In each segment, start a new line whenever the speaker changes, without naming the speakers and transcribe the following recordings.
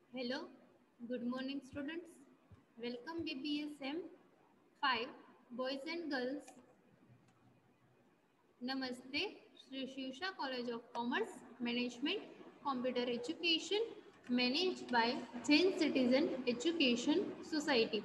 Hello, good morning students. Welcome BBSM 5 boys and girls. Namaste, Sri Shivsha College of Commerce Management Computer Education managed by Jain Citizen Education Society.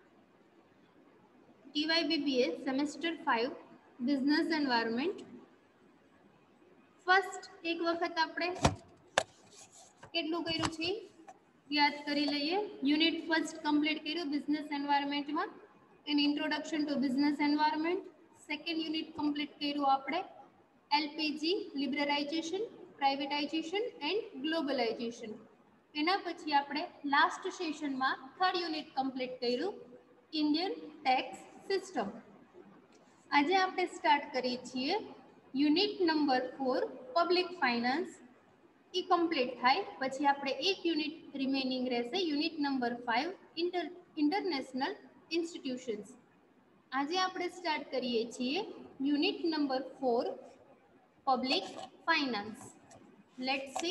TYBBS Semester 5 Business Environment. First એક વખત આપણે કેટલું કર્યું છે યાદ કરી લઈએ. Unit first complete કર્યું બિઝનેસ એન્વાયરમેન્ટમાં an introduction to business environment. Second unit complete કર્યું આપણે LPG liberalisation, privatisation and globalisation. એના પછી આપણે લાસ્ટ સેશનમાં થર્ડ યુનિટ કમ્પ્લીટ કર્યું ઇન્ડિયન ટેક્સ સિસ્ટમ. આજે આપણે સ્ટાર્ટ કરીએ છીએ યુનિટ નંબર 4 પબ્લિક ફાઇનાન્સ. એ કમ્પ્લીટ થાય પછી આપણે એક યુનિટ રિમેનિંગ રહેશે યુનિટ નંબર 5 ઇન્ટરનેશનલ ઇન્સ્ટિટ્યુશન્સ. આજે આપણે સ્ટાર્ટ કરીએ છીએ unit number 4 public finance. Let's see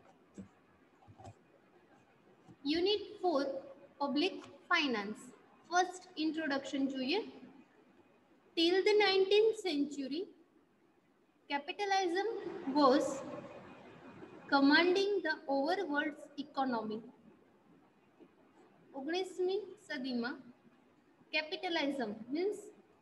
unit 4 public finance. First introduction જોઈએ. Till the 19th century, capitalism was commanding the overworld's economy. 19મી સદીમાં કેપિટલાઇઝમ મીન્સ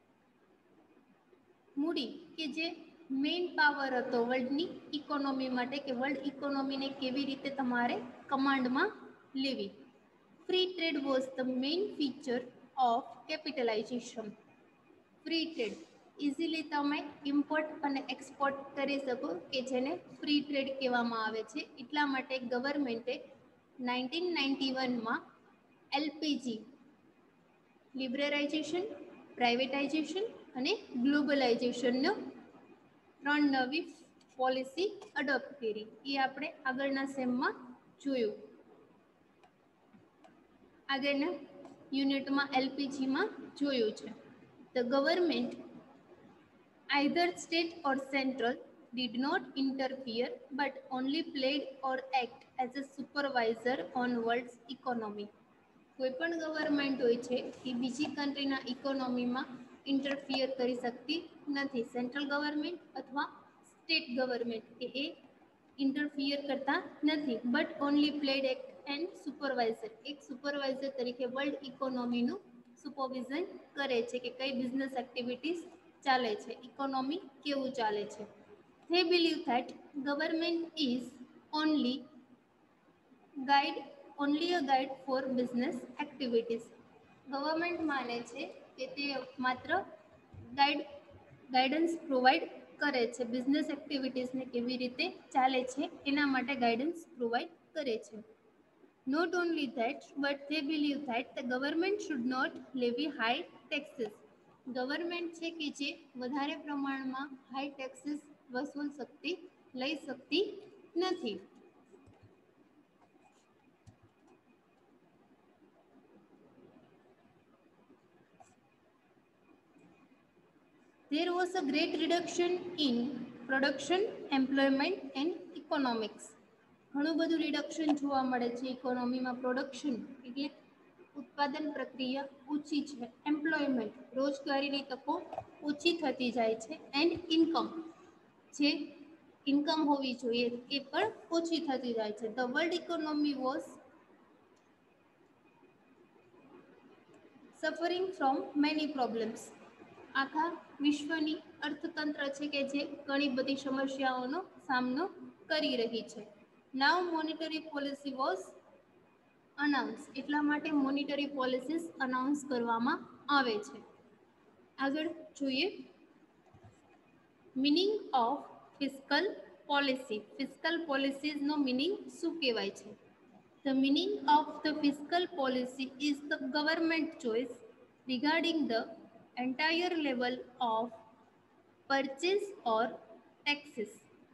મૂડી કે જે મેઇન પાવર હતો વર્લ્ડની ઇકોનોમી માટે કે વર્લ્ડ ઇકોનોમીને કેવી રીતે તમારે કમાન્ડમાં લેવી. Free trade was the main feature of capitalization. Free trade easily તમે ઇમ્પોર્ટ અને એક્સપોર્ટ કરી શકો કે જેને ફ્રી ટ્રેડ કહેવામાં આવે છે. એટલા માટે ગવર્મેન્ટે 1991માં એલપીજી લિબરલાઇઝેશન, પ્રાઇવેટાઇઝેશન અને ગ્લોબલાઇઝેશનનો 3 નવી પોલિસી અડોપ્ટ કરી. એ આપણે આગળના સેમમાં જોયું. આગળના યુનિટમાં એલપીજીમાં જોયું છે. The government, either state or central, did not interfere but only played or act as a supervisor on world's economy. કોઈ પણ ગવર્મેન્ટ હોય છે એ બીજી કન્ટ્રીના ઇકોનોમીમાં ઇન્ટરફિયર કરી શકતી નથી. સેન્ટ્રલ ગવર્મેન્ટ અથવા સ્ટેટ ગવર્મેન્ટ કે એ ઇન્ટરફિયર કરતા નથી but only played act and supervisor. એક સુપરવાઇઝર તરીકે વર્લ્ડ ઇકોનોમીનું સુપરવિઝન કરે છે કે કઈ બિઝનેસ એક્ટિવિટીઝ ચાલે છે, ઇકોનોમી કેવું ચાલે છે. They believe that government is only a guide for business activities. Government માને છે કે તે માત્ર ગાઈડન્સ પ્રોવાઈડ કરે છે, બિઝનેસ એક્ટિવિટીઝને કેવી રીતે ચાલે છે એના માટે ગાઈડન્સ પ્રોવાઈડ કરે છે. Not only that, but they believe that the government should not levy high taxes. Government છે કે જે વધારે પ્રમાણમાં હાઈ ટેક્સીસ લઈ શકતી નથી. There was a great reduction in production, employment and economics. ઘણું બધું રિડક્શન જોવા મળે છે ઇકોનોમીમાં. પ્રોડક્શન એટલે ઉત્પાદન પ્રક્રિયા ઓછી છે, એમ્પ્લોયમેન્ટ રોજગારીની તકો ઓછી થતી જાય છે, એન્ડ ઇન્કમ જે ઇન્કમ હોવી જોઈએ એ પણ ઓછી થતી જાય છે. The world economy was suffering from many problems. આખા વિશ્વની અર્થતંત્ર છે કે જે ઘણી બધી સમસ્યાઓનો સામનો કરી રહી છે. Now monetary policy was announce. એટલા માટે મોનિટરી પોલિસીસ અનાઉન્સ કરવામાં આવે છે. આગળ જોઈએ meaning of fiscal policy. Fiscal પોલિસીઝનો મિનિંગ શું કહેવાય છે? The meaning of the fiscal policy is the government choice regarding the entire level of purchase or taxes.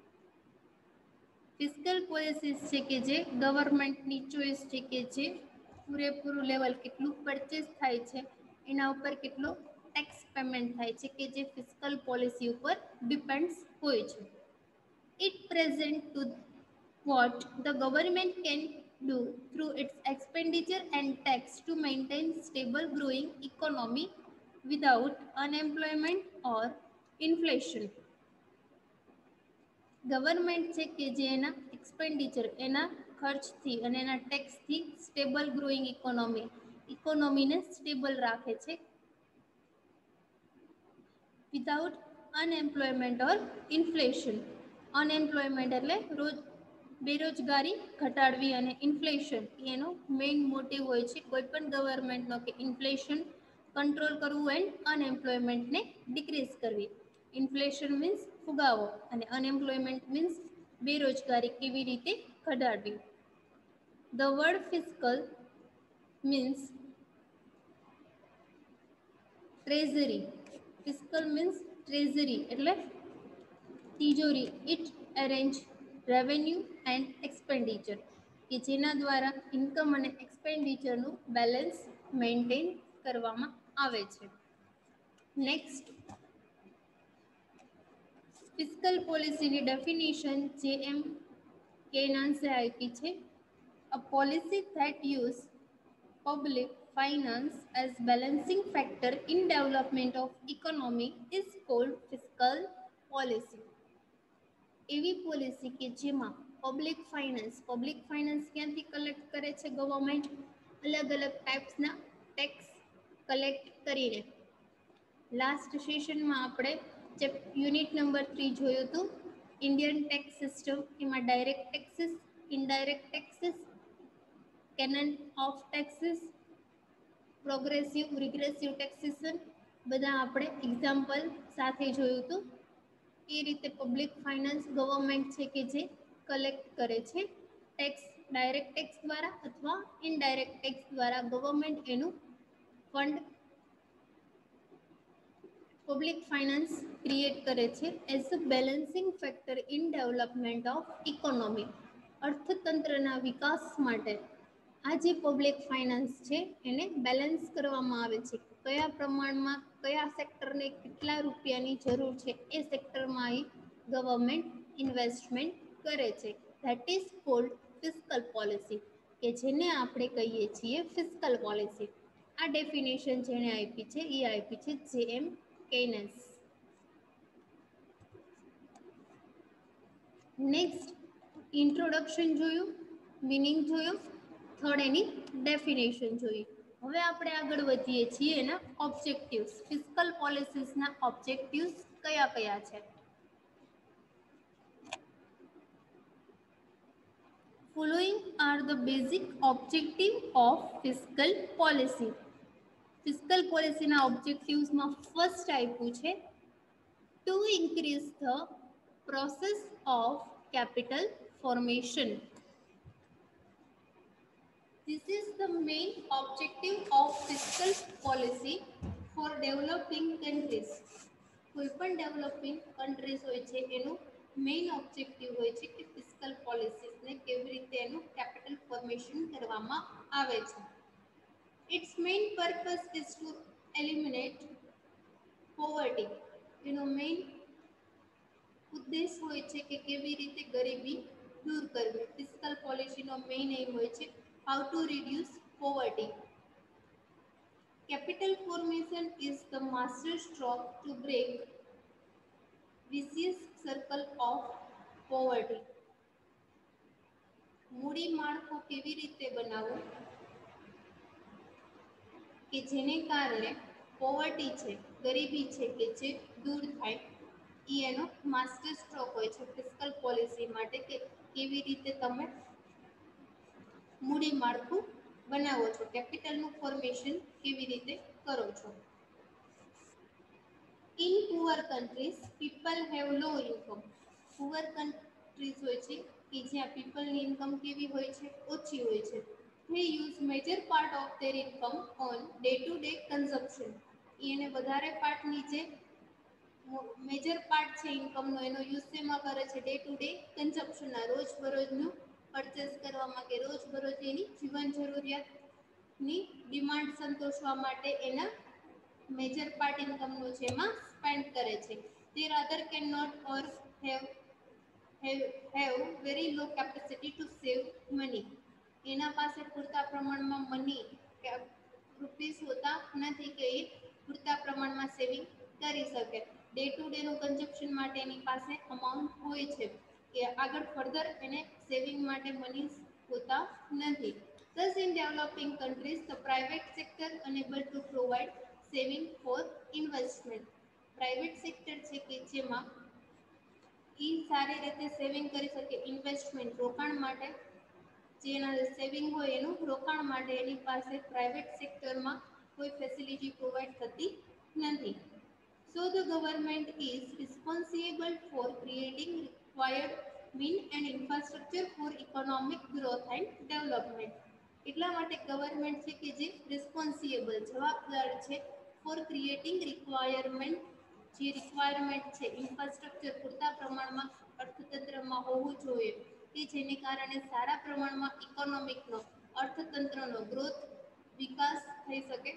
Fiscal policies છે કે જે ગવર્મેન્ટની ચોઈસ છે કે જે પૂરેપૂરું લેવલ કેટલું પરચેસ થાય છે એના ઉપર કેટલો ટેક્સ પેમેન્ટ થાય છે કે જે ફિસ્કલ પોલિસી ઉપર ડિપેન્ડ્સ હોય છે. It present to what the government can do through its expenditure and tax to maintain stable growing economy without unemployment or inflation. Government છે કે જે એના એક્સપેન્ડિચર એના ખર્ચથી અને એના ટેક્સથી સ્ટેબલ ગ્રોઈંગ ઇકોનોમીને સ્ટેબલ રાખે છે without unemployment or inflation. Unemployment એટલે બેરોજગારી ઘટાડવી અને ઇન્ફ્લેશન એનો મેઇન મોટિવ હોય છે કોઈ પણ ગવર્મેન્ટનો કે ઇન્ફ્લેશન કંટ્રોલ કરવું એન્ડ અનએમ્પ્લોયમેન્ટને ડિક્રીઝ કરવી. ઇન્ફ્લેશન મીન્સ ફુગાવો અને અનએમ્પ્લોયમેન્ટ મીન્સ બેરોજગારી કેવી રીતે ઘટાડવી. The word fiscal means treasury. Fiscal means treasury એટલે તિજોરી. It arrange revenue and expenditure કે જેના દ્વારા ઇન્કમ અને એક્સપેન્ડિચરનું બેલેન્સ મેન્ટેન કરવામાં આવે છે. નેક્સ્ટ ફિસ્કલ પોલિસીની ડેફિનેશન જેએમ કેનાન્સે આપી છે. A policy that use public finance as balancing factor in development of economy is called fiscal policy. એવી પોલિસી કે જેમાં પબ્લિક ફાઇનાન્સ ક્યાંથી કલેક્ટ કરે છે ગવર્મેન્ટ અલગ અલગ ટાઈપ્સના ટેક્સ કલેક્ટ કરીને. લાસ્ટ સેશનમાં આપણે યુનિટ નંબર 3 જોયું હતું ઇન્ડિયન ટેક્સ સિસ્ટમ. એમાં direct taxes, indirect taxes, canon of taxes, progressive regressive taxation બધા આપણે એક્ઝામ્પલ સાથે જોયું હતું. એ રીતે પબ્લિક ફાઇનાન્સ ગવર્મેન્ટ છે કે જે કલેક્ટ કરે છે ટેક્સ ડાયરેક્ટ ટેક્સ દ્વારા અથવા ઇનડાયરેક્ટ ટેક્સ દ્વારા ગવર્મેન્ટ એનું ફંડ પબ્લિક ફાઇનાન્સ ક્રિએટ કરે છે as a balancing factor in development of economy. અર્થતંત્રના વિકાસ માટે આ જે પબ્લિક ફાઇનાન્સ છે એને બેલેન્સ કરવામાં આવે છે. કયા પ્રમાણમાં કયા સેક્ટરને કેટલા રૂપિયાની જરૂર છે એ સેક્ટરમાં ગવર્મેન્ટ ઇન્વેસ્ટમેન્ટ કરે છે. That is called fiscal policy કે જેને આપણે કહીએ છીએ ફિસ્કલ પોલિસી. આ ડેફિનેશન જેને આપી છે એ આપી છે જેએમ કેનન્સ. નેક્સ્ટ ઇન્ટ્રોડક્શન જોયું, મીનિંગ જોયું, થર્ડ એની ડેફિનેશન જોઈ. હવે આપણે આગળ વધીએ છીએ એના ઓબ્જેક્ટિવ્સ. ફિસ્કલ પોલિસીસના ઓબ્જેક્ટિવ્સ કયા કયા છે? Following are the basic objective of fiscal policy. Fiscal પોલિસીના ઓબ્જેક્ટિવ્સમાં ફર્સ્ટ આપ્યું છે to increase the process of capital formation. This is the main objective of fiscal policy for developing countries. કોઈ પણ developing countries હોય છે એનું મેઇન ઓબ્જેક્ટિવ હોય છે કે ફિસ્કલ પોલિસીસને કેવી રીતે એનું કેપિટલ ફોર્મેશન કરવામાં આવે છે. Its main purpose is to eliminate poverty. એનો મેઇન ઉદ્દેશ હોય છે કે કેવી રીતે ગરીબી દૂર કરવી. ફિસ્કલ પોલિસીનો મેઇન એમ હોય છે how to reduce poverty. Capital formation is the master stroke to break vicious circle of poverty. મૂડી માળખું કેવી રીતે બનાવવું કે જેને કારણે પોવર્ટી છે ગરીબી છે કે જે દૂર થાય એ એનો માસ્ટર સ્ટ્રોક હોય છે ફિસ્કલ પોલિસી માટે કે કેવી રીતે તમે મૂડી માળખું બનાવો છો, કેપિટલનું ફોર્મેશન કેવી રીતે કરો છો. In poor countries, people have low income. Poor countries હોય છે કે જ્યાં પીપલની ઇન્કમ કેવી હોય છે ઓછી હોય છે. They use major part of their income on day-to-day consumption. એને વધારે પાર્ટની જે મેજર પાર્ટ છે ઇન્કમનો એનો યુઝ શેમાં કરે છે ડે ટુ ડે કન્ઝપ્શનના રોજબરોજનું પરચેસ કરવામાં કે રોજબરોજ એની જીવન જરૂરિયાતની ડિમાન્ડ સંતોષવા માટે એના મેજર પાર્ટ ઇન્કમનો છે એમાં સ્પેન્ડ કરે છે. Their other cannot or have very low capacity to save money. એના પાસે પૂરતા પ્રમાણમાં મની કે રૂપીસ હોતા નથી કે એ પૂરતા પ્રમાણમાં સેવિંગ કરી શકે. ડે ટુ ડે નું કન્ઝપ્શન માટે એની પાસે અમાઉન્ટ હોય છે કે આગળ ફર્ધર એને સેવિંગ માટે મની હોતા નથી. Thus, in developing countries, the private sector unable to provide saving for investment. Private sector છે કે જેમાં સારી રીતે સેવિંગ કરી શકે, ઇન્વેસ્ટમેન્ટ રોકાણ માટે જેના સેવિંગ હોય એનું રોકાણ માટે એની પાસે પ્રાઇવેટ સેક્ટરમાં કોઈ ફેસિલિટી પ્રોવાઈડ થતી નથી. So the government is responsible for creating required mean and infrastructure for economic growth and development. એટલા માટે ગવર્મેન્ટ છે કે જે રિસ્પોન્સિબલ જવાબદાર છે ફોર ક્રિએટિંગ રિક્વાયરમેન્ટ જે રિક્વાયરમેન્ટ છે ઇન્ફ્રાસ્ટ્રક્ચર પૂરતા પ્રમાણમાં અર્થતંત્રમાં હોવું જોઈએ કે જેને કારણે સારા પ્રમાણમાં ઇકોનોમિકનો અર્થતંત્રનો ગ્રોથ વિકાસ થઈ શકે.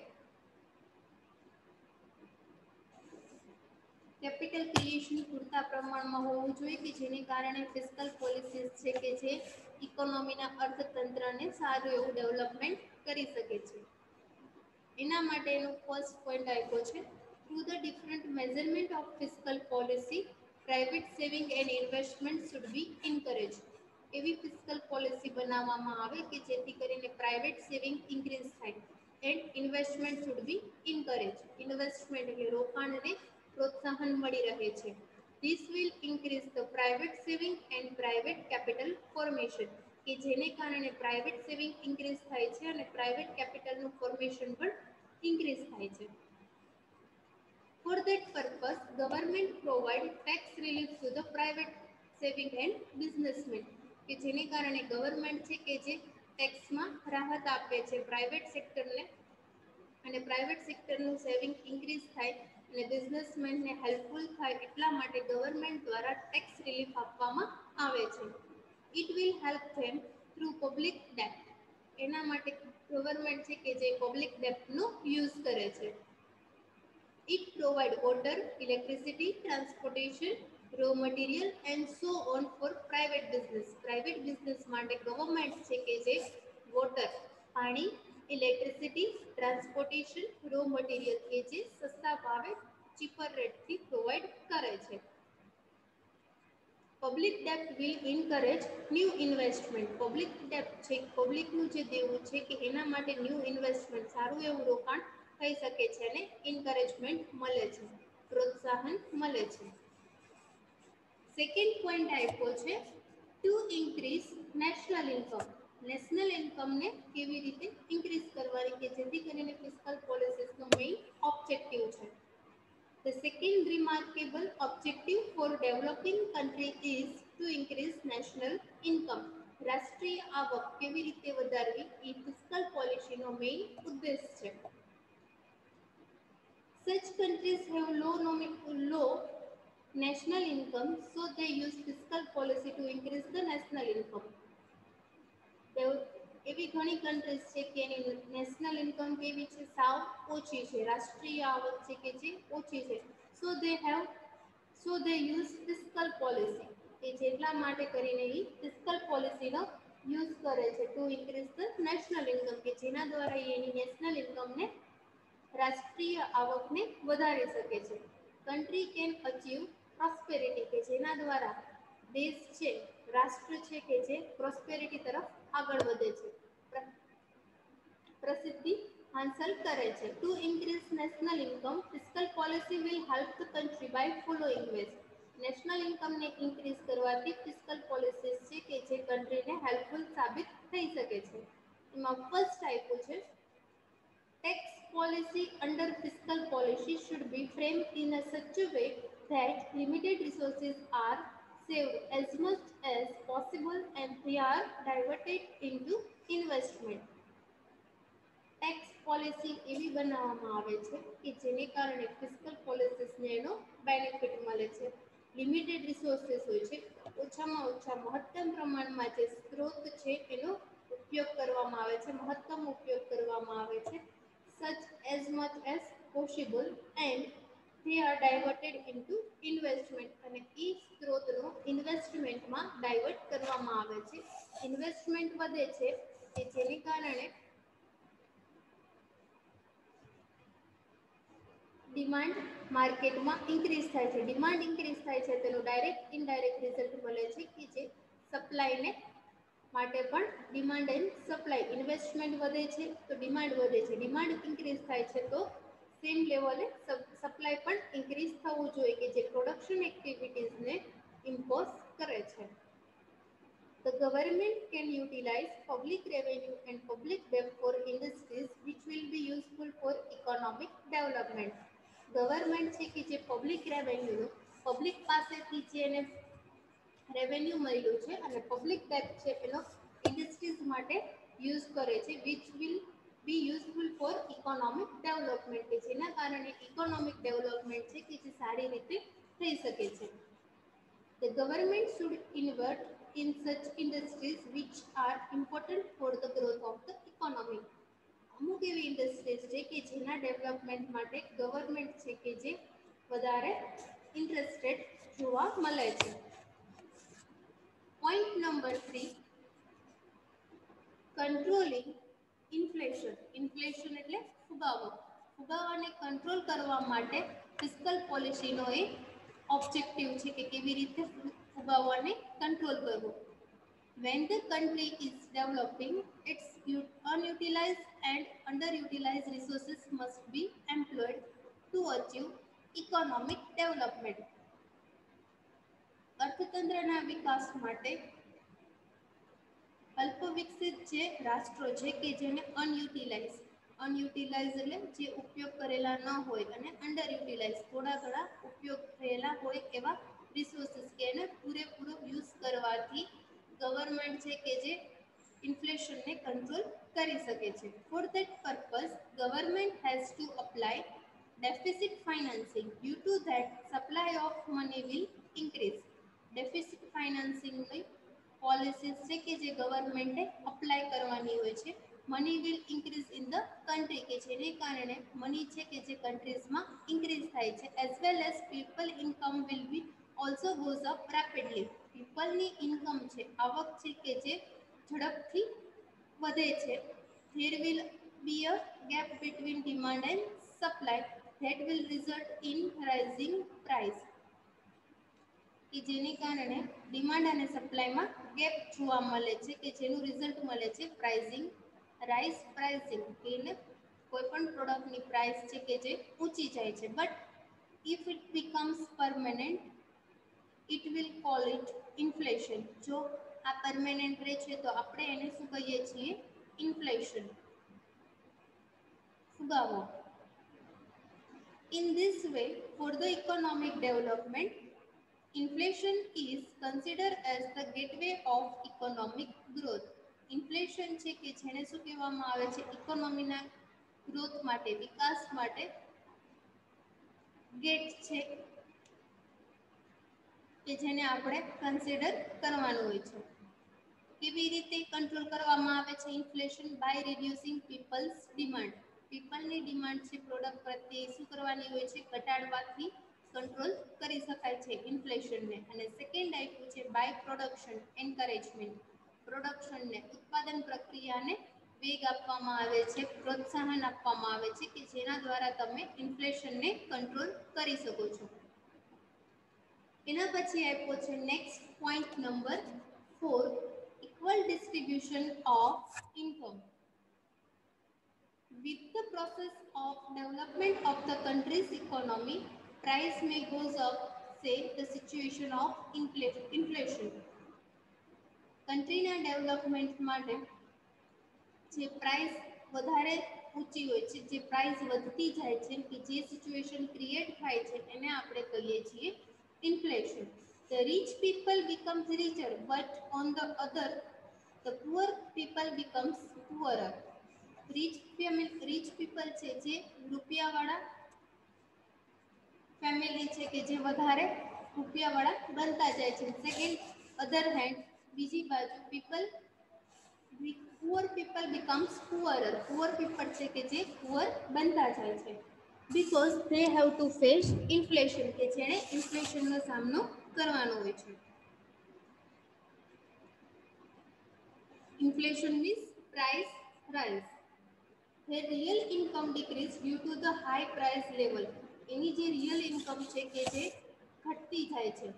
કેપિટલ ક્રિએશન પૂરતા પ્રમાણમાં હોવું જોઈએ કે જેને કારણે ફિસ્કલ પોલિસીસ છે કે જે ઇકોનોમીના અર્થતંત્રને સારું એવું ડેવલપમેન્ટ કરી શકે છે. એના માટેનો ફર્સ્ટ પોઈન્ટ આપ્યો છે through the different measurement of fiscal policy private saving and investment should be encourage. એવી ફિસ્કલ પોલિસી બનાવવામાં આવે કે જેથી કરીને પ્રાઇવેટ સેવિંગ ઇન્ક્રીઝ થાય and investment should be encourage. Investment એટલે રોકાણને પ્રોત્સાહન મળી રહે છે. This will increase the private saving and private capital formation. કે જેને કારણે પ્રાઇવેટ સેવિંગ ઇન્ક્રીઝ થાય છે અને પ્રાઇવેટ કેપિટલનું ફોર્મેશન પણ ઇન્ક્રીઝ થાય છે. For that purpose, government provide tax relief to the private saving and businessmen. કે જેને કારણે ગવર્મેન્ટ છે કે જે ટેક્સમાં રાહત આપે છે પ્રાઇવેટ સેક્ટરને અને પ્રાઇવેટ સેક્ટરનું સેવિંગ ઇન્ક્રીઝ થાય અને બિઝનેસમેનને હેલ્પફુલ થાય એટલા માટે ગવર્મેન્ટ દ્વારા ટેક્સ રિલીફ આપવામાં આવે છે. It will help them through public ડેપ્ટ. એના માટે ગવર્મેન્ટ છે કે જે પબ્લિક ડેપ્ટનો યુઝ કરે છે. It provide water, electricity, transportation, raw material and so on for private business. Private business માટે ગવર્મેન્ટ છે કે જે વોટર પાણી, ઇલેક્ટ્રિસિટી, ટ્રાન્સપોર્ટેશન, રો મટીરિયલ કે જે સસ્તા ભાવે ચીપર રેટથી પ્રોવાઈડ કરે છે. પબ્લિક ડેપ્ટ will encourage new investment. Public ડેપ્ટ છે પબ્લિકનું જે દેવું છે કે એના માટે ન્યૂ ઇન્વેસ્ટમેન્ટ સારું એવું રોકાણ થઈ શકે છે અને એન્કરેજમેન્ટ મળે છે, પ્રોત્સાહન મળે છે. સેકન્ડ પોઈન્ટ આપ્યો છે to increase national income. National ઇન્કમને કેવી રીતે ઇન્ક્રીઝ કરવાની કે જેથી કરીને ફિસ્કલ પોલિસીસનો મેઇન ઓબ્જેક્ટિવ છે. The second remarkable objective for developing country is to increase national income. રાષ્ટ્રીય આવક કેવી રીતે વધારવી એ ફિસ્કલ પોલિસીનો મેઇન ઉદ્દેશ છે. Such countries have low national income, so they use fiscal policy to increase the national income. એવી ઘણી કન્ટ્રીઝ છે કે એની નેશનલ ઇન્કમ કેવી છે સાવ ઓછી છે, રાષ્ટ્રીય આવક છે કે જે ઓછી છે. So they use fiscal policy કે જેટલા માટે કરીને એ ફિસ્કલ પોલિસીનો યુઝ કરે છે to increase the national income કે જેના દ્વારા એની નેશનલ ઇન્કમને રાષ્ટ્રીય આવકને વધારી શકે છે. કન્ટ્રી કેન અચીવ પ્રોસ્પેરિટી કે જેના દ્વારા દેશ છે રાષ્ટ્ર છે કે જે પ્રોસ્પેરિટી તરફ આગળ વધે છે, પ્રસિદ્ધિ હાંસલ કરે છે. To increase national income fiscal policy will help the country by following ways. National ઇન્કમને ઇન્ક્રીઝ કરવાથી ફિસ્કલ પોલિસીસ છે કે જે કન્ટ્રીને હેલ્પફુલ સાબિત થઈ શકે છે. એમાં ફર્સ્ટ આપ્યું છે tax policy under fiscal policy should be framed in a such a way that limited resources are saved as much as possible and they are diverted into investment. Tax policy એવી બનાવવામાં આવે છે કે જેને કારણે fiscal પોલિસીસને એનો benefit મળે છે. લિમિટેડ રિસોર્સિસ હોય છે, ઓછામાં ઓછા મહત્તમ પ્રમાણમાં જે સ્ત્રોત છે એનો ઉપયોગ કરવામાં આવે છે, મહત્તમ ઉપયોગ કરવામાં આવે છે. such as much as possible and they are diverted into investment. અને એ સ્ત્રોતનો ઇન્વેસ્ટમેન્ટમાં ડાયવર્ટ કરવામાં આવે છે. ઇન્વેસ્ટમેન્ટ વધે છે કે જેને કારણે ડિમાન્ડ માર્કેટમાં ઇન્ક્રીઝ થાય છે. ડિમાન્ડ ઇન્ક્રીઝ થાય છે તેનું ડાયરેક્ટ ઇનડાયરેક્ટ રિઝલ્ટ મળે છે કે જે સપ્લાયને માટે પણ ડિમાન્ડ એન્ડ સપ્લાય ઇન્વેસ્ટમેન્ટ વધે છે તો ડિમાન્ડ વધે છે. ડિમાન્ડ ઇન્ક્રીઝ થાય છે તો સેમ લેવલે સપ્લાય પણ ઇન્ક્રીઝ થવું જોઈએ કે જે પ્રોડક્શન એક્ટિવિટીઝને ઇમ્પોઝ કરે છે. The government can utilize public revenue and public debt for industries which will be useful for economic development. Government છે કે જે પબ્લિક રેવન્યુ પબ્લિક પાસેથી જે એને રેવન્યુ મળ્યું છે અને પબ્લિક ડેટ છે એનો ઇન્ડસ્ટ્રીઝ માટે યુઝ કરે છે which will be useful for economic development કે જેના કારણે ઇકોનોમિક ડેવલપમેન્ટ છે કે જે સારી રીતે થઈ શકે છે. The government should invest in such industries which are important for the growth of the economy. અમુક એવી ઇન્ડસ્ટ્રીઝ છે કે જેના ડેવલપમેન્ટ માટે ગવર્મેન્ટ છે કે જે વધારે ઇન્ટરેસ્ટેડ જોવા મળે છે. Point number 3 controlling inflation. Inflation એટલે ફુગાવો. ફુગાવાને કંટ્રોલ કરવા માટે ફિસ્કલ પોલિસીનો એક ઓબ્જેક્ટિવ છે કે કેવી રીતે ફુગાવાને કંટ્રોલ કરવો. When the country is developing, its unutilized and underutilized resources must be employed to achieve economic development. અર્થતંત્રના વિકાસ માટે અલ્પ વિકસિત જે રાષ્ટ્રો છે કે જેને અનયુટિલાઇઝ એટલે જે ઉપયોગ કરેલા ન હોય અને અંડરયુટિલાઇઝ થોડા ઘણા ઉપયોગ થયેલા હોય એવા રિસોર્સિસ કે એને પૂરેપૂરો યુઝ કરવાથી ગવર્મેન્ટ છે કે જે ઇન્ફ્લેશનને કંટ્રોલ કરી શકે છે. For that purpose government has to apply deficit financing. Due to that, supply of money will increase. Deficit financing ની પોલિસીસ છે કે જે ગવર્મેન્ટે અપ્લાય કરવાની હોય છે. Money will increase in the country કે જેને કારણે મની છે કે જે કન્ટ્રીઝમાં ઇન્ક્રીઝ થાય છે as well as people income will be also goes up rapidly. પીપલની ઇન્કમ છે આવક છે કે જે ઝડપથી વધે છે. There will be a gap between demand and supply that will result in rising price. કે જેને કારણે ડિમાન્ડ અને સપ્લાયમાં ગેપ જોવા મળે છે કે જેનું રિઝલ્ટ મળે છે પ્રાઇઝિંગ પ્રાઇસિંગ કે કોઈ પણ પ્રોડક્ટની પ્રાઇસ છે કે જે ઊંચી જાય છે. But if it becomes permanent it will call it inflation. જો આ પરમેનન્ટ રહે છે તો આપણે એને શું કહીએ છીએ? ઇન્ફ્લેશન, ફુગાવો. In this way, for the economic development, inflation is considered as the gateway of economic growth. Inflation છે કે જેને શું કહેવામાં આવે છે? ઇકોનોમીના ગ્રોથ માટે, વિકાસ માટે ગેટ છે કે જેને આપણે કન્સિડર કરવાનું હોય છે. કેવી રીતે કંટ્રોલ કરવામાં આવે છે inflation? By reducing people's demand. પીપલની ડિમાન્ડ છે પ્રોડક્ટ પ્રત્યે શું કરવાની હોય છે? ઘટાડવાથી કંટ્રોલ કરી શકાય છે ઇન્ફ્લેશનને. અને સેકન્ડ આપ્યું છે બાય પ્રોડક્શન એન્કરેજમેન્ટ. પ્રોડક્શનને ઉત્પાદન પ્રક્રિયાને વેગ આપવામાં આવે છે, પ્રોત્સાહન આપવામાં આવે છે કે જેના દ્વારા તમે ઇન્ફ્લેશનને કંટ્રોલ કરી શકો છો. એના પછી આપ્યો છે next point number 4 equal distribution of income. With the process of development of the country's economy, price may goes up, say the situation of inflation. કન્ટ્રીના ડેવલપમેન્ટ માટે જે પ્રાઇસ વધારે ઊંચી હોય છે, જે પ્રાઇસ વધતી જાય છે કે જે સિચ્યુએશન ક્રિએટ થાય છે એને આપણે કહીએ છીએ inflation. The rich people becomes richer, but on the other, the poor people becomes poorer. Rich people છે જે રૂપિયાવાળા ફેમિલી છે કે જે વધારે રૂપિયાવાળા બનતા જાય છે. સેકન્ડ અધર હેન્ડ બીજી બાજુ poor people becomes poorer. Poor people છે કે જે પુઅર બનતા જાય છે because they have to face inflation કે જેણે ઇન્ફ્લેશનનો સામનો કરવાનો હોય છે. Inflation means price rise. Their real income decrease due to the high price level. એની જે real income છે કે જે ઘટતી જાય છે.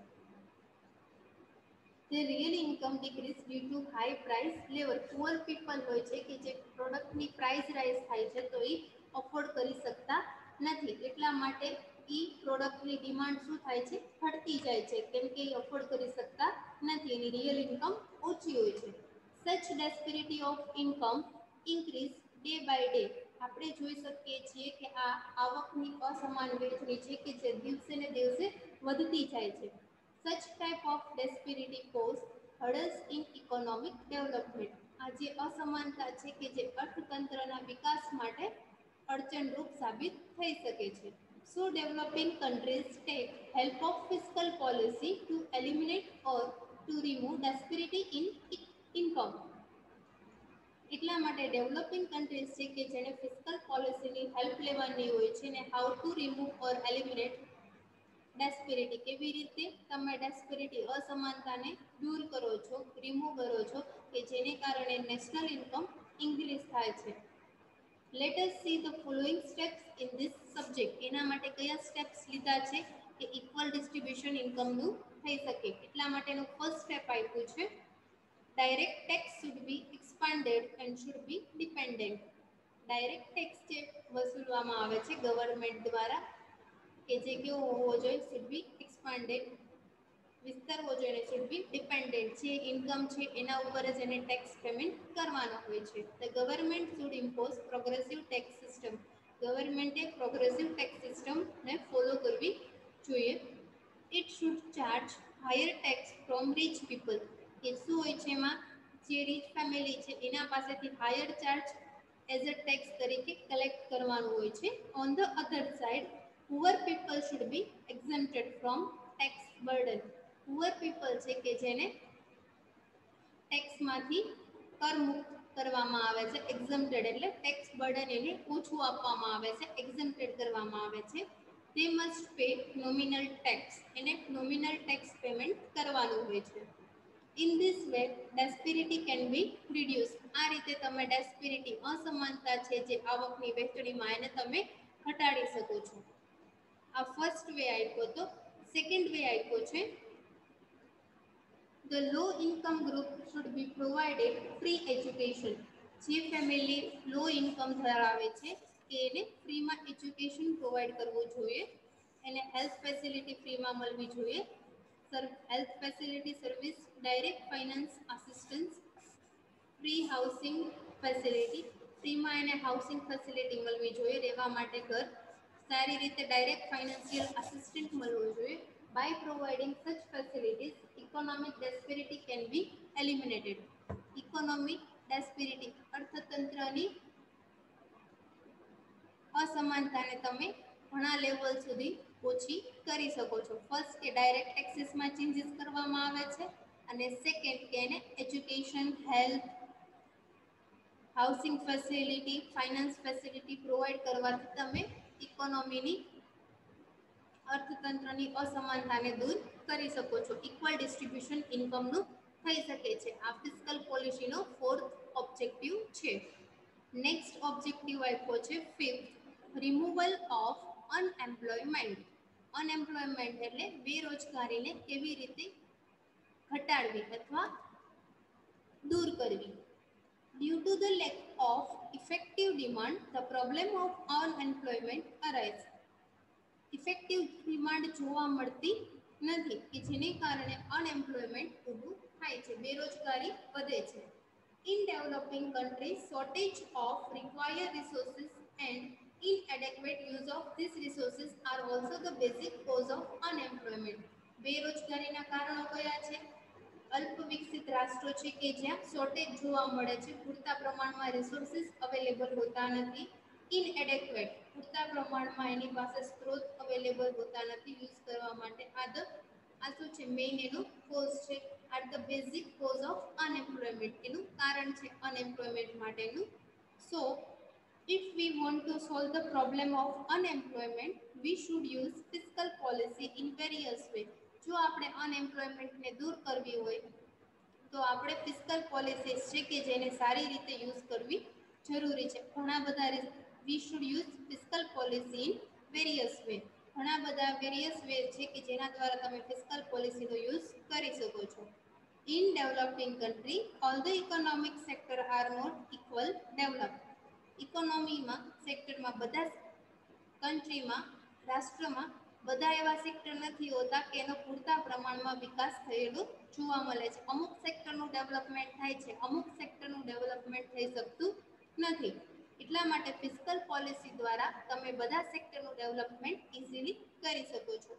The real income decrease due to high price level. Poor people હોય છે કે જે પ્રોડક્ટની પ્રાઇસ રાઇઝ થાય છે તો એ અફોર્ડ કરી શકતા નથી, એટલા માટે એ પ્રોડક્ટની ડિમાન્ડ શું થાય છે, ઘટતી જાય છે, કેમ કે એ અફોર્ડ કરી શકતા નથી, એની રિયલ ઇન્કમ ઓછી હોય છે. Such disparity of income increase day by day. આપણે જોઈ શકીએ છીએ કે આ આવકની અસમાન વહેંચણી છે કે જે દિવસે ને દિવસે વધતી જાય છે. Such type of disparity cause hurdles in economic development. આ જે અસમાનતા છે કે જે અર્થતંત્રના વિકાસ માટે અડચણરૂપ સાબિત થઈ શકે છે. So developing countries take help of fiscal policy to eliminate or to remove disparity in income. એટલા માટે ડેવલપિંગ કન્ટ્રીઝ છે કે જેને ફિસ્કલ પોલિસીની હેલ્પ લેવાની હોય છે ને how to remove or eliminate disparity, કેવી રીતે તમે ડેસ્પેરિટી અસમાનતાને દૂર કરો છો, રિમૂવ કરો છો કે જેને કારણે નેશનલ ઇન્કમ ઇન્ક્રીઝ થાય છે. Let us see the following steps in this subject. એના માટે કયા સ્ટેપ્સ લીધા છે કે ઇક્વલ ડિસ્ટ્રીબ્યુશન ઇન્કમનું થઈ શકે. એટલા માટેનું ફર્સ્ટ સ્ટેપ આપ્યું છે direct tax should be expanded and should be dependent. Direct tax જે વસૂલવામાં આવે છે ગવર્મેન્ટ દ્વારા કે જે કેવો હોવો જોઈએ, શુડ બી એક્સપાન્ડેડ, વિસ્તારવો જોઈએ, શુડ બી ડિપેન્ડન્ટ, જે ઇન્કમ છે એના ઉપર જ એને ટેક્સ પેમેન્ટ કરવાનો હોય છે. The government should impose progressive tax system. ગવર્મેન્ટે પ્રોગ્રેસિવ ટેક્સ સિસ્ટમને ફોલો કરવી જોઈએ. It should charge higher tax from rich people. કે શું હોય છે એમાં, જે રીચ ફેમિલી છે એના પાસેથી higher charge as a tax તરીકે કલેક્ટ કરવાનું હોય છે. On the other side poor people should be exempted from tax burden. Poor people છે કે જેને ટેક્સમાંથી કરમુક્ત કરવામાં આવે છે, એક્ઝેમ્પ્ટેડ એટલે ટેક્સ બર્ડન એને ઓછું આપવામાં આવે છે, એક્ઝેમ્પ્ટેડ કરવામાં આવે છે. they must pay nominal tax. એને nominal tax payment કરવાનું હોય છે. in this way disparity can be reduced. આ રીતે તમે disparity અસમાનતા છે જે આવકની વહેંચણીમાં એને તમે ઘટાડી શકો છો. આ ફર્સ્ટ વે આપ્યો તો. સેકન્ડ વે આપ્યો છે the low income group should be provided free education. જે ફેમિલી લો ઇન્કમ ધરાવે છે કે એને ફ્રીમાં એજ્યુકેશન પ્રોવાઈડ કરવું જોઈએ, એને હેલ્થ ફેસિલિટી ફ્રીમાં મળવી જોઈએ. Health facility service, direct finance assistance, free housing facility, ફ્રીમાં એને હાઉસિંગ ફેસિલિટી મળવી જોઈએ, રહેવા માટે ઘર, સારી રીતે ડાયરેક્ટ ફાઇનાન્શિયલ આસિસ્ટન્ટ મળવું જોઈએ. By providing such facilities economic disparity can be eliminated. Economic disparity અર્થતંત્રની અસમાનતાને તમે ઘણા લેવલ સુધી ઓછી કરી શકો છો. ફર્સ્ટ કે ડાયરેક્ટ ટેક્સીસમાં ચેન્જીસ કરવામાં આવે છે, અને સેકન્ડ કે એને education, health, housing facility, finance facility provide કરવાથી તમે ઇકોનોમીની અર્થતંત્રની અસમાનતાને દૂર કરી શકો છો. ઇક્વલ ડિસ્ટ્રીબ્યુશન ઇન્કમનું થઈ શકે છે. આ ફિસ્કલ પોલિસીનો ફોર્થ ઓબ્જેક્ટિવ છે. નેક્સ્ટ ઓબ્જેક્ટિવ આપ્યો છે fifth, removal of unemployment. Unemployment એટલે બેરોજગારીને કેવી રીતે ઘટાડવી અથવા દૂર કરવી. Due to the lack of effective demand, the problem of unemployment arises. Effective demand જોવા મળતી નથી કે જેને કારણે અનએમ્પ્લોયમેન્ટ ઊભું થાય છે, બેરોજગારી વધે છે. In developing countries, shortage of required resources and inadequate use of these resources are also the basic cause of unemployment. બેરોજગારીના કારણો કયા છે? અલ્પ વિકસિત રાષ્ટ્રો છે કે જ્યાં શોર્ટેજ જોવા મળે છે, પૂરતા પ્રમાણમાં રિસોર્સિસ અવેલેબલ હોતા નથી. ઇનએડેક્વેટ, પૂરતા પ્રમાણમાં એની પાસે સ્ત્રોત અવેલેબલ હોતા નથી યુઝ કરવા માટે. આ શું છે, મેઇન એનું કોઝ છે. Are the basic cause of unemployment, એનું કારણ છે અનએમ્પ્લોયમેન્ટ માટેનું. સો if we want to solve the problem of unemployment, we should use fiscal policy in various way. જો આપણે અનએમ્પ્લોયમેન્ટને દૂર કરવી હોય તો આપણે ફિસ્કલ પોલિસીસ છે કે જેને સારી રીતે યુઝ કરવી જરૂરી છે. ઘણા બધા we should use fiscal policy in various way. ઘણા બધા વેરિયસ વે છે કે જેના દ્વારા તમે ફિસ્કલ પોલિસીનો યુઝ કરી શકો છો. In developing country, all the economic sector are not equal developed. ઇકોનોમીમાં સેક્ટરમાં બધા કન્ટ્રીમાં રાષ્ટ્રમાં બધા એવા સેક્ટર નથી હોતા કે એનો પૂરતા પ્રમાણમાં વિકાસ થયેલો જોવા મળે છે. અમુક સેક્ટરનું ડેવલપમેન્ટ થાય છે, અમુક સેક્ટરનું ડેવલપમેન્ટ થઈ શકતું નથી. એટલા માટે ફિસ્કલ પોલિસી દ્વારા તમે બધા સેક્ટરનું ડેવલપમેન્ટ ઇઝીલી કરી શકો છો.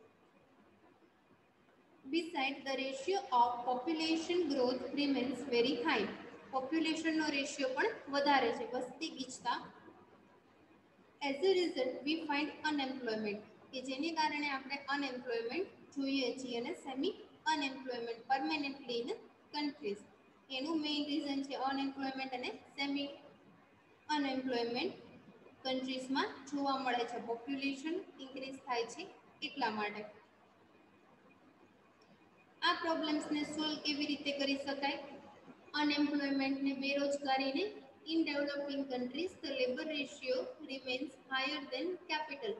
Besides, the ratio of population growth remains very high. પોપ્યુલેશનનો રેશિયો પણ વધારે છે, વસ્તી ગીચતા. As a result, we find unemployment, કે જેને કારણે આપણે અનએમ્પ્લોયમેન્ટ જોઈએ છીએ અને semi unemployment permanently in countries. એનું મેઇન રીઝન છે અનએમ્પ્લોયમેન્ટ અને સેમી અનએમ્પ્લોયમેન્ટ કન્ટ્રીઝમાં જોવા મળે છે. પોપ્યુલેશન ઇન્ક્રીઝ થાય છે એટલા માટે. આ પ્રોબ્લેમ્સને સોલ્વ કેવી રીતે કરી શકાય? અનએમ્પ્લોયમેન્ટને, બેરોજગારીને. In developing countries the labour ratio remains higher than capital.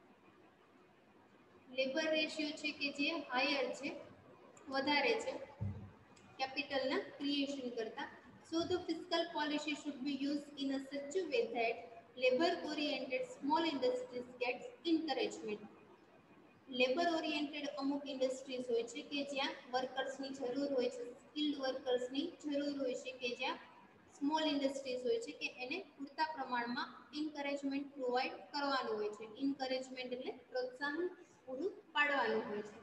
Labour ratio છે કે જે હાયર છે, વધારે છે કેપિટલના ક્રિએશન કરતા. So the fiscal policy should be use in a such way that labour oriented small industries gets encouragement. Labour oriented અમુક industries હોય છે કે જ્યાં વર્કર્સની જરૂર હોય છે, સ્કિલ્ડ વર્કર્સની જરૂર હોય છે, કે જ્યાં સ્મોલ ઇન્ડસ્ટ્રીઝ હોય છે કે એને પૂરતા પ્રમાણમાં એન્કરેજમેન્ટ પ્રોવાઈડ કરવાનું હોય છે. એન્કરેજમેન્ટ એટલે પ્રોત્સાહન પૂરું પાડવાનું હોય છે.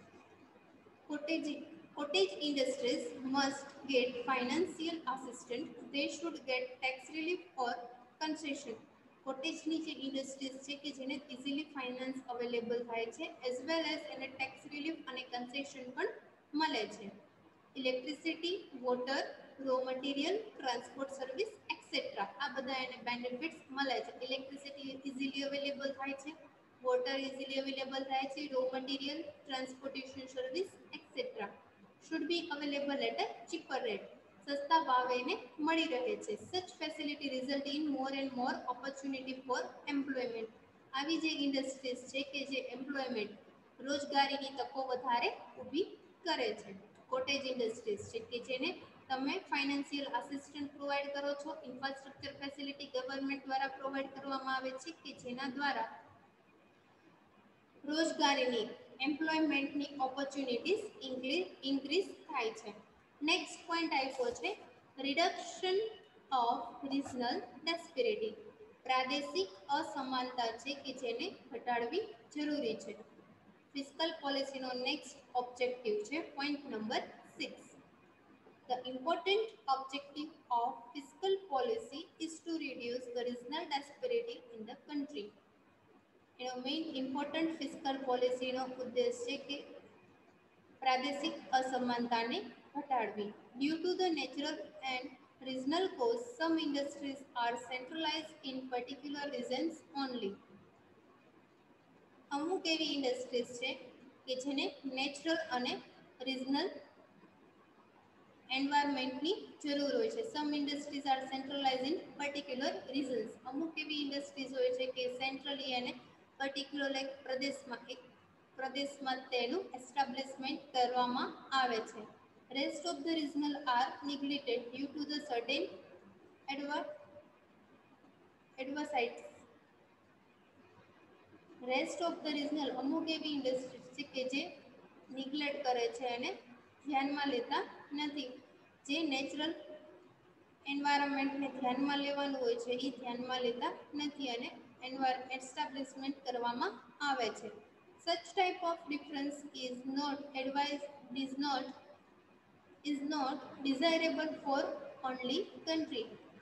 Cottage industries must get financial assistance. They should get tax relief or concession. કોટેજની જે ઇન્ડસ્ટ્રીઝ છે કે જેને ઇઝીલી ફાઇનાન્સ અવેલેબલ થાય છે, એઝ વેલ એઝ એને ટેક્સ રિલીફ અને કન્સેશન પણ મળે છે. Electricity, water, raw material, transport service etcetera, આ બધા એને બેનિફિટ્સ મળે છે. ઇલેક્ટ્રિસિટી ઇઝીલી અવેલેબલ થાય છે, વોટર ઇઝીલી અવેલેબલ થાય છે, raw material, transportation service etcetera should be available at a cheaper rate. સસ્તા ભાવે એને મળી રહે છે. Such facility result in more and more opportunity for employment. આવી જે ઇન્ડસ્ટ્રીઝ છે કે જે એમ્પ્લોયમેન્ટ, રોજગારીની તકો વધારે ઊભી કરે છે. કોટેજ ઇન્ડસ્ટ્રીઝ છે કે જેને તમે ફાઇનાન્શિયલ આસિસ્ટન્ટ પ્રોવાઈડ કરો છો, ઇન્ફ્રાસ્ટ્રક્ચર ફેસિલિટી ગવર્મેન્ટ દ્વારા પ્રોવાઈડ કરવામાં આવે છે કે જેના દ્વારા રોજગારીની, એમ્પ્લોયમેન્ટની ઓપોર્ચ્યુનિટીઝ ઇન્ક્રીઝ થાય છે. નેક્સ્ટ પોઈન્ટ આપ્યો છે રિડક્શન ઓફ રિજનલ ડિસ્પેરિટી. પ્રાદેશિક અસમાનતા છે કે જેને ઘટાડવી જરૂરી છે. ફિસ્કલ પોલિસીનો નેક્સ્ટ ઓબ્જેક્ટિવ છે point number 6. The important objective of fiscal policy is to reduce the regional disparity in the country. એનો મેઇન ઇમ્પોર્ટન્ટ ફિસ્કલ પોલિસીનો ઉદ્દેશ છે કે પ્રાદેશિક અસમાનતાને ઘટાડવી. Due to the natural and regional cause, some industries are centralized in particular regions only. અમુક એવી ઇન્ડસ્ટ્રીઝ છે કે જેને નેચરલ અને રિજનલ એન્વાયરમેન્ટની જરૂર હોય છે. Some industries are centralize in particular reasons. અમુક એવી ઇન્ડસ્ટ્રીઝ હોય છે કે સેન્ટ્રલી અને પર્ટિક્યુલર એક પ્રદેશમાં તેનું એસ્ટાબ્લિશમેન્ટ કરવામાં આવે છે. Rest of the regional are neglected due to the certain adversities. Rest of the regional અમુક એવી ઇન્ડસ્ટ્રીઝ છે કે જે નિગ્લેક્ટ કરે છે અને ધ્યાનમાં લેતા નથી. જે નેચરલ એન્વાયરમેન્ટને ધ્યાનમાં લેવાનું હોય છે એ ધ્યાનમાં લેતા નથી અને એસ્ટાબ્લિશમેન્ટ કરવામાં આવે છે. Such type of difference is not desirable for only country.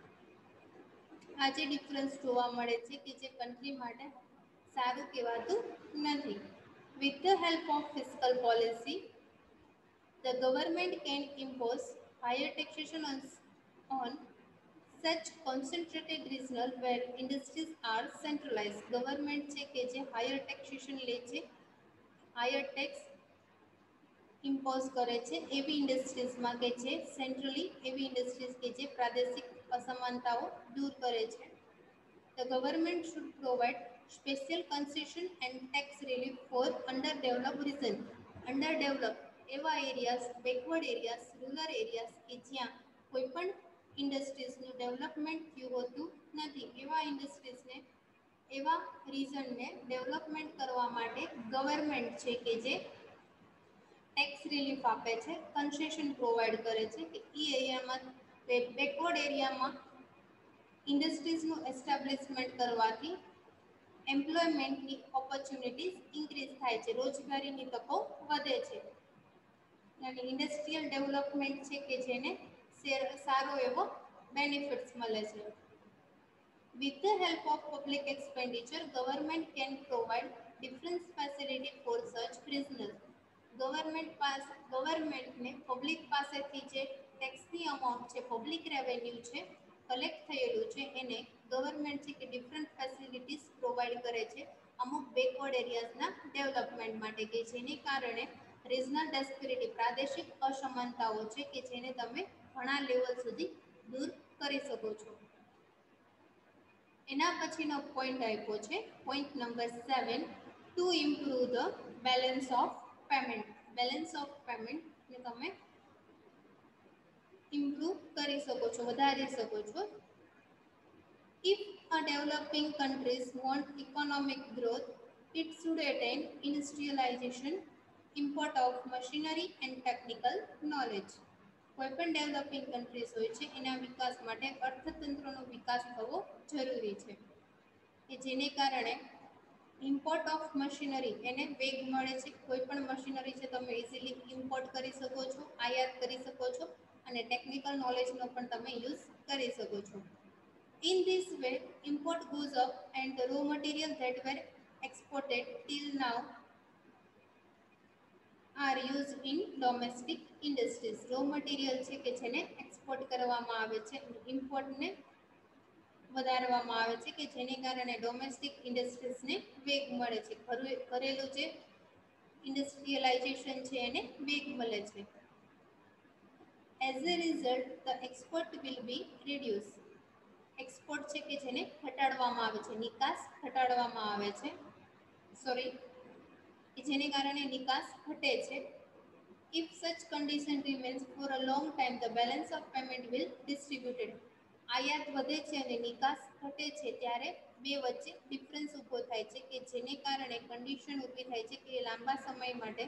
આ જે ડિફરન્સ જોવા મળે છે કે જે કન્ટ્રી માટે સારું કહેવાતું નથી. With the help of fiscal policy, the government can impose higher taxation on such concentrated regional where industries are centralized. Government છે કે જે હાયર ટેક્સેશન લે છે, હાયર ટેક્સ ઇમ્પોઝ કરે છે એવી ઇન્ડસ્ટ્રીઝમાં કે જે સેન્ટ્રલી, એવી ઇન્ડસ્ટ્રીઝ કે જે પ્રાદેશિક અસમાનતાઓ દૂર કરે છે. The government should provide special concession and tax relief for underdeveloped region. Underdeveloped એવા areas, backward areas, rural areas કે જ્યાં કોઈ પણ ઇન્ડસ્ટ્રીઝનું ડેવલપમેન્ટ થયું હોતું નથી, એવા ઇન્ડસ્ટ્રીઝને, એવા રીજનને ડેવલપમેન્ટ કરવા માટે ગવર્મેન્ટ છે કે જે ટેક્સ રિલીફ આપે છે, કન્સેશન પ્રોવાઈડ કરે છે કે એ એરિયામાં, બેકવર્ડ એરિયામાં ઇન્ડસ્ટ્રીઝનું એસ્ટાબ્લિશમેન્ટ કરવાથી એમ્પ્લોયમેન્ટની ઓપોર્ચ્યુનિટીઝ ઇન્ક્રીઝ થાય છે, રોજગારીની તકો વધે છે અને ઇન્ડસ્ટ્રીયલ ડેવલપમેન્ટ છે કે જેને સારો એવો બેનિફિટ્સ મળે છે. With the help of public expenditure, government can provide different facility for such prisoners. ગવર્મેન્ટને પબ્લિક પાસેથી જે ટેક્સની અમાઉન્ટ છે, પબ્લિક રેવન્યુ છે, કલેક્ટ થયેલું છે, એને ગવર્મેન્ટ છે કે ડિફરન્ટ ફેસિલિટીઝ પ્રોવાઈડ કરે છે અમુક બેકવર્ડ એરિયાઝના ડેવલપમેન્ટ માટે, કે જેને કારણે રિજનલ ડેસ્પેરિટી, પ્રાદેશિક અસમાનતાઓ છે કે જેને તમે ઘણા લેવલ સુધી દૂર કરી શકો છો. એના પછીનો પોઈન્ટ આપ્યો છે point number 7, to improve the balance of payment. Balance of પેમેન્ટને તમે ઇમ્પ્રુવ કરી શકો છો, વધારી શકો છો. If a developing countries want economic growth, it should attain industrialization, import of machinery and technical knowledge. કોઈપણ ડેવલપિંગ કન્ટ્રીઝ હોય છે એના વિકાસ માટે અર્થતંત્રનો વિકાસ થવો જરૂરી છે, કે જેને કારણે ઇમ્પોર્ટ ઓફ મશીનરી એને વેગ મળે છે. કોઈ પણ મશીનરી છે તમે ઇઝીલી ઇમ્પોર્ટ કરી શકો છો, આયાત કરી શકો છો અને ટેકનિકલ નોલેજનો પણ તમે યુઝ કરી શકો છો. In this way, import goes up and the raw materials that were exported till now are used in domestic industries. Raw material છે કે જેને એક્સપોર્ટ કરવામાં આવે છે, ઇમ્પોર્ટને વધારવામાં આવે છે કે જેને કારણે ડોમેસ્ટિક ઇન્ડસ્ટ્રીઝને વેગ મળે છે, ઘરેલું જે ઇન્ડસ્ટ્રીયલાઇઝેશન છે એને વેગ મળે છે. As a result, the export will be reduced. Export છે કે જેને ઘટાડવામાં આવે છે, નિકાસ ઘટાડવામાં આવે છે, કે જેને કારણે નિકાસ ઘટે છે. If such condition remains for a long time, the balance of payment will distributed. આયાત વધે છે અને નિકાસ ઘટે છે ત્યારે બે વચ્ચે ડિફરન્સ ઊભો થાય છે, કે જેને કારણે કન્ડિશન ઊભી થાય છે કે લાંબા સમય માટે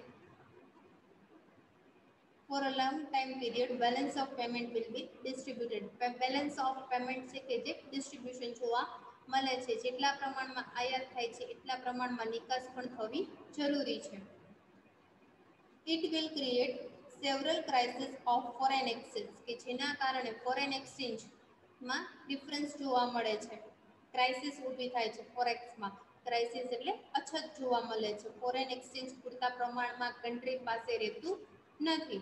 for a long time period balance of payment will be distributed. Balance of payment છે કે જે ડિસ્ટ્રીબ્યુશન જોવા મળે છે, જેટલા પ્રમાણમાં આયાત થાય છે એટલા પ્રમાણમાં નિકાસ પણ થવી જરૂરી છે. It will create several crises of foreign exchange, કે જેના કારણે ફોરેન એક્સચેન્જમાં ડિફરન્સ જોવા મળે છે, ક્રાઇસિસ ઊભી થાય છે ફોરેક્સમાં. ક્રાઇસિસ એટલે અછત જોવા મળે છે, ફોરેન એક્સચેન્જ પૂરતા પ્રમાણમાં કન્ટ્રી પાસે રહેતું નથી.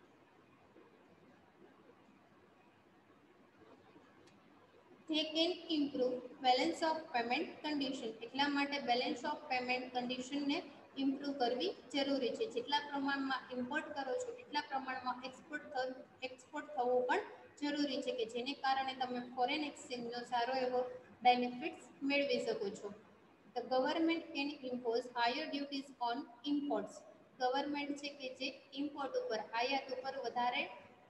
They can improve balance of payment condition. એટલા માટે બેલેન્સ ઓફ પેમેન્ટ કન્ડિશનને ઇમ્પ્રૂવ કરવી જરૂરી છે. જેટલા પ્રમાણમાં ઇમ્પોર્ટ કરો છો એટલા પ્રમાણમાં એક્સપોર્ટ થવું પણ જરૂરી છે, કે જેને કારણે તમે ફોરેન એક્સચેન્જનો સારો એવો બેનિફિટ્સ મેળવી શકો છો. The government can impose higher duties on imports. Government છે કે જે ઇમ્પોર્ટ ઉપર, આયાત ઉપર વધારે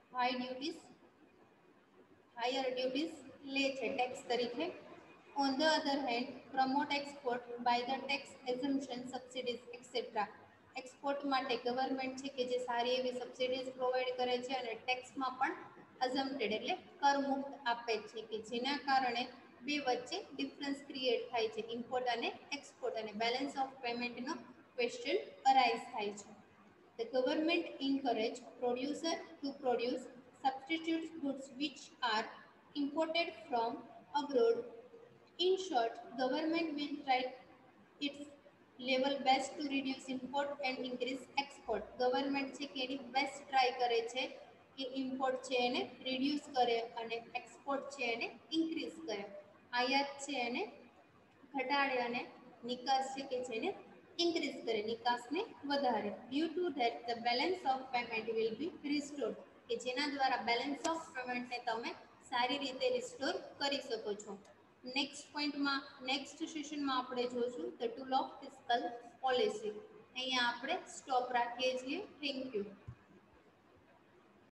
હાયર ડ્યુટીઝ લે છે ટેક્સ તરીકે. On the other hand, promote export by the tax exemption, subsidies, etc. Export માટે ગવર્મેન્ટ છે કે જે સારી એવી સબસિડીઝ પ્રોવાઈડ કરે છે અને ટેક્સમાં પણ અઝમ્પ્ટેડ એટલે કરમુક્ત આપે છે, કે જેના કારણે બે વચ્ચે ડિફરન્સ ક્રિએટ થાય છે, ઇમ્પોર્ટ અને એક્સપોર્ટ, અને બેલેન્સ ઓફ પેમેન્ટનો ક્વેશ્ચન અરાઇઝ થાય છે. The government encourage producer to produce substitute goods which are imported from abroad. In short, government will try its level best to reduce import and increase export. Government છે કે એની best try કરે છે કે import છે એને reduce કરે અને export છે એને ઇન્ક્રીઝ કરે, આયાત છે એને ઘટાડે અને નિકાસ છે કે જેને ઇન્ક્રીઝ કરે, નિકાસને વધારે. Due to that the balance of payment will be restored, કે જેના દ્વારા બેલેન્સ ઓફ પેમેન્ટને તમે સારી રીતે રિસ્ટોર કરી શકો છો. નેક્સ્ટ પોઈન્ટમાં, નેક્સ્ટ સેશનમાં આપણે જોશું the tool of fiscal policy. અહીંયા આપણે સ્ટોપ રાખીએ છીએ. Thank you.